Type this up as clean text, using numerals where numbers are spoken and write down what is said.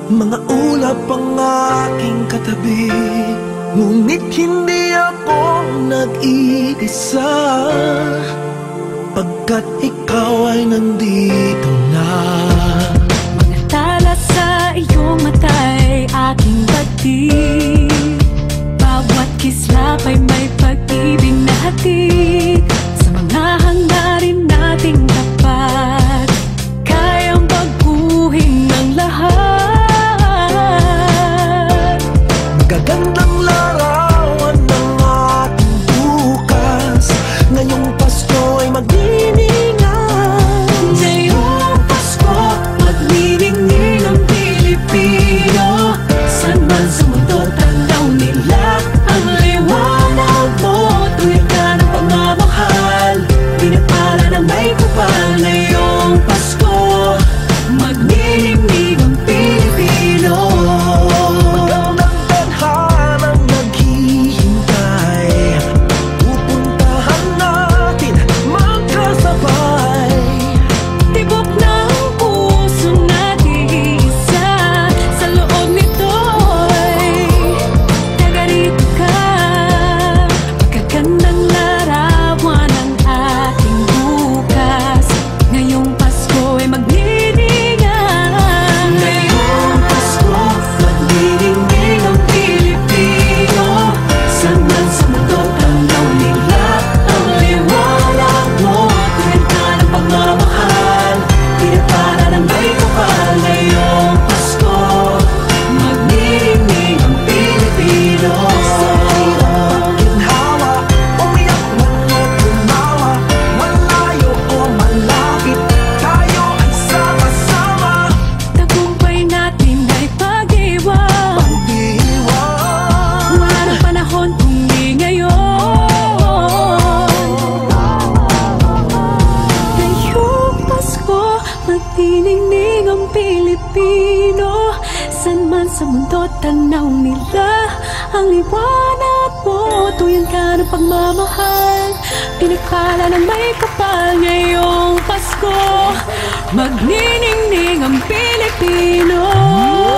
Mga ulap ang aking katabi, ngunit hindi ako nag-iisa, pagkat ikaw ay nandito na. Mga tala sa iyong mata'y aking batid, bawat kislap ay may pag-ibig na hatid. Sa mga hangarin nating tapat, kayang baguhin ng lahat. Magagandang larawan ng ating bukas, ngayong Pasko ay magniningay. Ngayong Pasko, magniningning ang Pilipino. Saan man sa mundo, tanaw nila ang liwanag mo. Tuwid ka ng pagmamahal, pinapala ng may kupal. Ngayong Pasko, magniningning ang Pilipino. Magandang tadhanang naghihintay, pupuntahan natin magkasabay. Tibok ng puso nag-iisa, sa loob nito'y taga rito ka. Magagandang larawan ng ating bukas, ngayong Pasko ay magniningay. Ngayong Pasko, magniningning ang Pilipino. Saan man sa mundo, tanaw nila ang liwanag mo. Tuwid ka ng pagmamahal, pinapala ng may kapal. Ngayong Pasko, magniningning ang Pilipino. Ginhawa, umiyak man o tumawa, malayo o malapit, tayo ay sama-sama. Tagumpay natin ay pag-iwan, Pag-iwan, wala ng panahon kung di ngayon. Ngayong Pasko, magniningning ang Pilipino. Saan man sa mundo, tanaw nila ang liwanag mo. Tuyan ka ng pagmamahal, pinagpala ng may kapal. Ngayong Pasko, magniningning ang Pilipino.